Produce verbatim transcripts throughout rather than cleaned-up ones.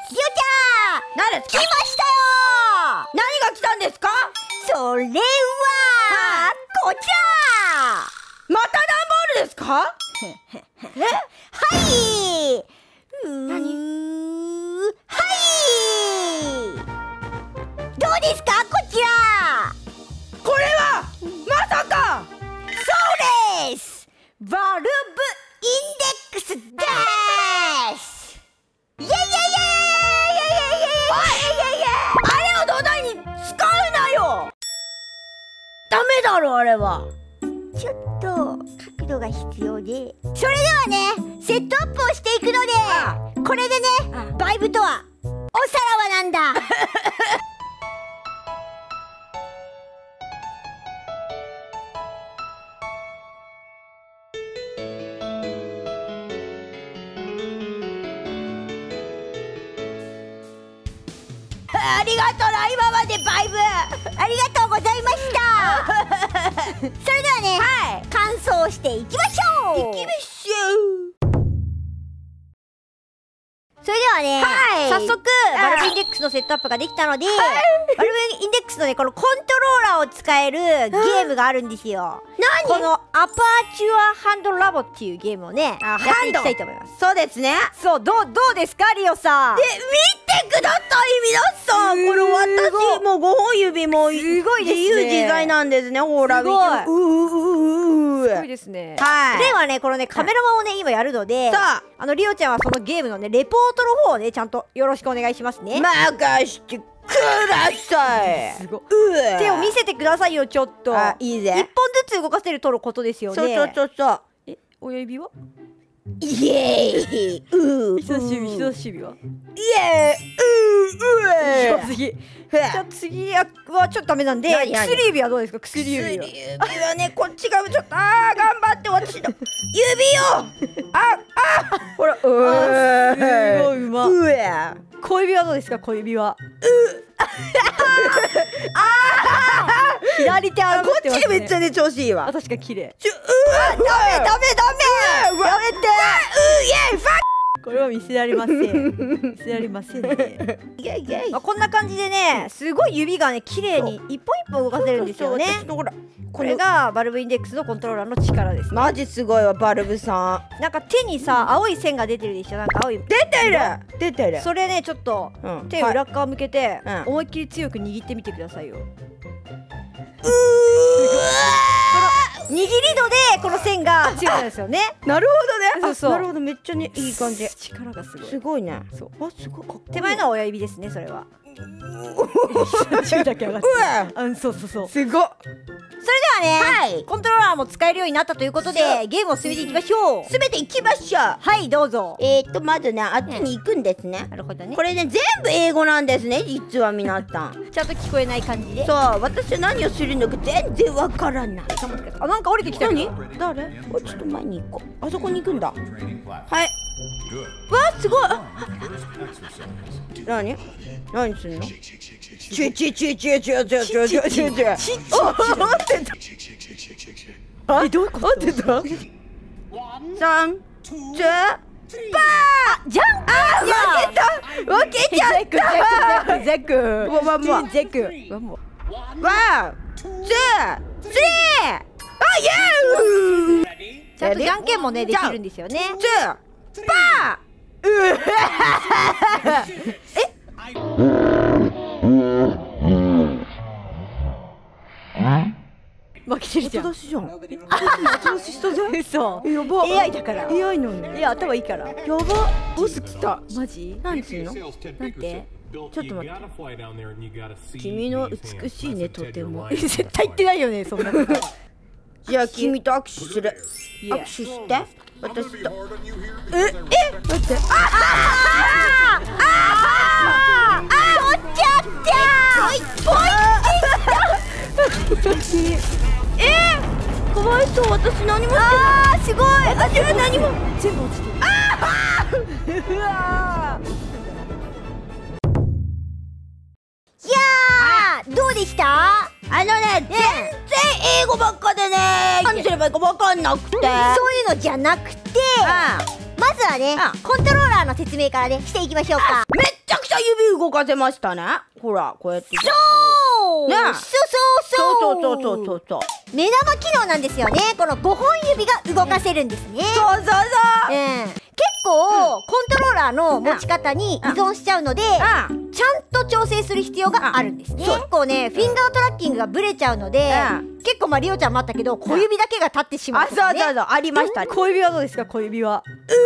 リオちゃん、 何ですか？ 来ましたよ。 何が来たんですか？ それは、こちら。 また段ボールですか？ え、はい。 何？ はい。どうですか、こちら。 これはまさか。 そうです。バルブインデックスです。イエイイエイイエイイエイイエイイエイイエイイエイイエイ。 あれを土台に使うなよ。ダメだろあれは。 ちょっと角度が必要で、それではね、セットアップをしていくので、 ああこれでね、 ああバイブとはおさらばなんだ。 ありがとな、今までバイブ。 ありがとうございました。それではね、 はい、 乾燥していきましょう。 いきましょう。 それではね、 はい、 早速バルブインデックスのセットアップができたので、はい、バルブインデックスのね、このコントローラーを使えるゲームがあるんですよ。 何？ このアパーチュアハンドラボっていうゲームをね、やっていきたいと思います。 そうですね。 そう、どう、どうですか、リオさん。 で、見てください、皆さん。これ私もごほん指もすごいですね。 自由自在なんですね。ほら、 すごい。 うううううすごいですね。 はい。 ではね、このね、カメラマンをね、今やるので、 さあ、 あのリオちゃんはそのゲームのね、レポートの方をね、ちゃんとよろしくお願いしますね。 任してください。 すごい。手を見せてくださいよ、ちょっと。 あ、いいぜ。 一本ずつ動かせるとのことですよね。 そうそうそうそう。 え、親指は？ イエーイ。う人差し指、人差し指は？ イエーイ。うう。 じゃあ次。じゃあ次はちょっとダメなんで、薬指はどうですか？薬指は。 薬指はね、こっちがちょっと、ああ、頑張って私の指を。あ、あ、ほら、うー。すごいうま。 うえ。 小指はどうですか？小指は。う。ああ。左手あ、 こっちめっちゃね調子いいわ。 確か綺麗。 ちょ、うわ、ダメダメダメ。 やめて。 うイエイファッ。 これは見せられません。見せられませんね。 イエイイエイ。 まあこんな感じでね、すごい指がね綺麗に一本一本動かせるんですよね。 ほら、 これがバルブインデックスのコントローラーの力です。 マジすごいわ、バルブさん。 なんか手にさ、青い線が出てるでしょ。なんか青い。 出てる。出てる。 それね、ちょっと手を裏側向けて思いっきり強く握ってみてくださいよ。 うー。 握り度でこの線が強くなるんですよね。 なるほどね。 そうそう。 なるほど、めっちゃねいい感じ。 力がすごい。 すごいね。 そう。 あ、すごいかっこいい。 手前のは親指ですね、それは。 手だけ上がってる。 うん、そうそうそう。 すごっ。 それではね、はい、コントローラーも使えるようになったということで、ゲームを進めていきましょう。 進めていきましょう。 はい、どうぞ。 えーっと、まずね、あっちに行くんですね。 なるほどね。 これね、全部英語なんですね、実は皆さん。 ちゃんと聞こえない感じで。 そう、私は何をするのか全然わからない。 あ、なんか降りてきた。 何？誰？お、ちょっと前に行こう。あそこに行くんだ。はい。わ、すごい。何？何すんの？チュチュチュチュチュチュチュチュチュチュ。お、合ってた。 え、どういうこと？ 合ってた？三、ツー、バー。 じゃん。 あ、負けた。負けちゃった。 ゼック。 ワンモア。 ゼック。ワンモア。 ワン、ツー、スリー。あ、イエーイ。 ちゃんとじゃんけんもねできるんですよね。 ツー、バー。え？ 負けてるじゃん。 後出しじゃん。後出ししたぜ。 嘘。 やば。 エーアイ だから。 エーアイ なの。 いや、頭いいから。 やば。ボス来た。 マジ？ 何するの？ なんて？ ちょっと待って。君の美しいね、とても。 絶対言ってないよね、そんなこと。 じゃあ君と握手する。握手して。私と。え、え、待って。ああああああ、取っちゃった。ポイポイってきた。え、かわいそう。私何も。ああ、すごい。私は何も。全部落ちてる。ああ。うわ。 いやー、どうでした？ あのね、全然英語ばっかでね、何すればいいか分かんなくて。そういうのじゃなくて、まずはね、コントローラーの説明からねしていきましょうか。 めっちちゃくちゃ指動かせましたね。ほらこうやって。 そうね、 そうそうそうそうそうそうそうそう。 目玉機能なんですよね。このごほん指が動かせるんですね。 そうそうそう。 うん、結構、うん、コントローラーの持ち方に依存しちゃうので、うん、ちゃんと調整する必要があるんですね。結構ね、フィンガートラッキングがブレちゃうので、うん、結構まあリオちゃんもあったけど小指だけが立ってしまう、ね、 あ、そうそうそう、ありました。 小指はどうですか？小指は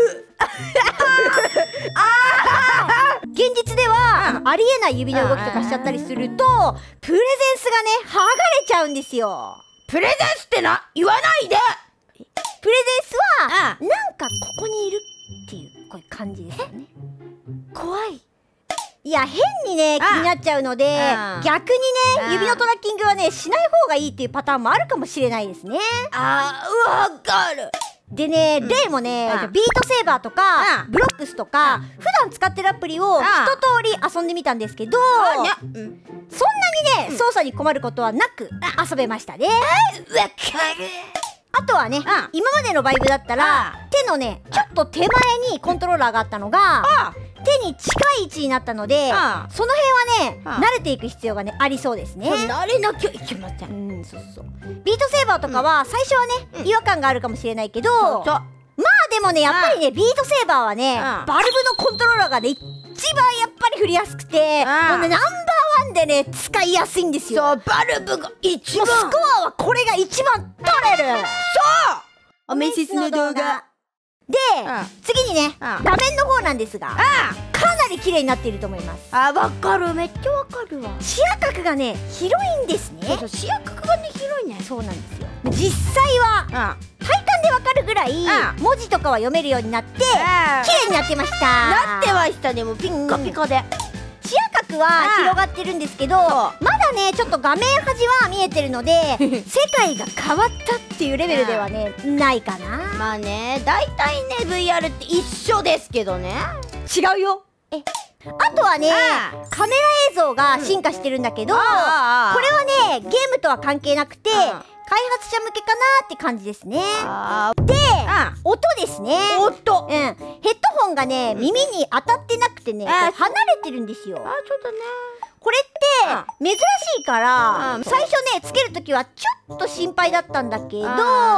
現実では、うん、ありえない指の動きとかしちゃったりするとプレゼンスがね剥がれちゃうんですよ。 プレゼンスってな言わないで。 プレゼンスは、うん、なんかここにいるっていうこういう感じですよね。怖い。いや変にね気になっちゃうので、うん、逆にね指のトラッキングはねしない方がいいっていうパターンもあるかもしれないですね。 あー、わかる。 でね、うん、例もね、うん、ビートセーバーとか、うん、ブロックスとか、うん、普段使ってるアプリを一通り遊んでみたんですけど、うん、そんなにね、うん、操作に困ることはなく遊べましたね。わかる。あとはね、うん、今までのバイブだったら、うん、手のねちょっと手前にコントローラーがあったのが、うん、手に近い位置になったので、うん、その辺はね、うん、慣れていく必要がねありそうですね。 慣れなきゃいけません。 うん、そうそう。ビートセーバーとかは最初はね、うん、違和感があるかもしれないけど、そうそう、まあでもねやっぱりね、うん、ビートセーバーはね、うん、バルブのコントローラーがね一番やっぱり振りやすくて、うん、もうねナンバーワンでね使いやすいんですよ。 そう、バルブが一番。 もうスコアはこれが一番取れる。 そうお面接の動画で、うん、次にね、うん、画面の方なんですが、うん、かなり綺麗になっていると思います。 あ、わかる、めっちゃわかるわ。 視野角がね広いんですね。 そうそう、視野角がね広いね。 そうなんですよ。実際は、うん、体感でわかるぐらい、うん、文字とかは読めるようになって、うん、綺麗になってました。 なってましたね。もうピッカピカで、 視野角は広がってるんですけど、まだねちょっと画面端は見えてるので世界が変わったっていうレベルではね、うん、ないかな。 まあね、だいたいね ブイアール って一緒ですけどね。 違うよ。え、あとはね、カメラ映像が進化してるんだけど、うん、これはねゲームとは関係なくて、うん、開発者向けかなって感じですね。で、うん、音ですね。 音、 うん、ヘッドホンがね、うん、耳に当たってなくてね、離れてるんですよ。 あ、そうだね。 これって珍しいから、うん、最初ねつけるときはちょっと心配だったんだけど、全然い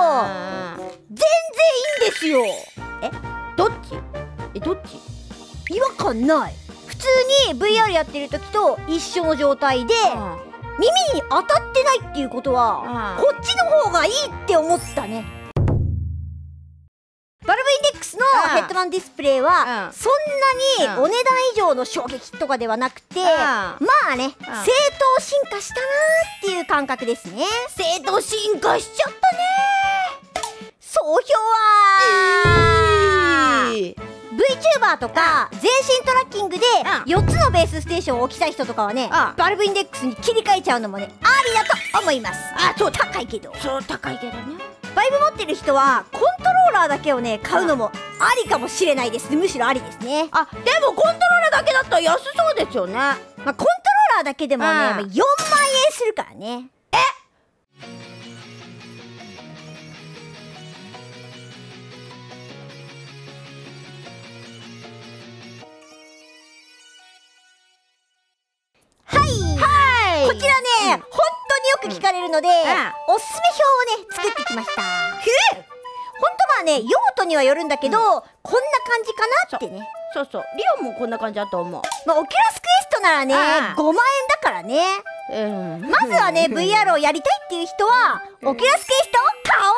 いんですよ。 え、どっち？え、どっち？ 違和感ない。普通に ブイアール やってるときと一緒の状態で、うん、耳に当たってないっていうことは、うん、こっちの方がいいって思ったね。バルブインデックスのヘッドマウントディスプレイは、うん、そんなにお値段以上の衝撃とかではなくて、うん、まあね、うん、正当進化したなーっていう感覚ですね。 正当進化しちゃったねー。総評は、えー、VTuber とか全身トラッキングでよっつのベースステーションを置きたい人とかはね、うん、バルブインデックスに切り替えちゃうのもねありだと思います。あ、そう、高いけど。 そう、高いけどね。 バイブ持ってる人はコントローラーだけをね買うのもありかもしれないです。むしろありですね。 あ、でもコントローラーだけだったら安そうですよね。まあ、 コントローラーだけでもね、うん、よんまんえんするからね。 え、 はい、はい、こちらね、うん、本当によく聞かれるので、うん、おすすめ表をね作ってきました。本当はね用途にはよるんだけど、うん、こんな感じかなってね。 そうそう、リオンもこんな感じだと思う。 まあオキュラスクエストならねごまんえんだからね、うん、まずはね ブイアール をやりたいっていう人は、うん、オキュラスクエストを買おう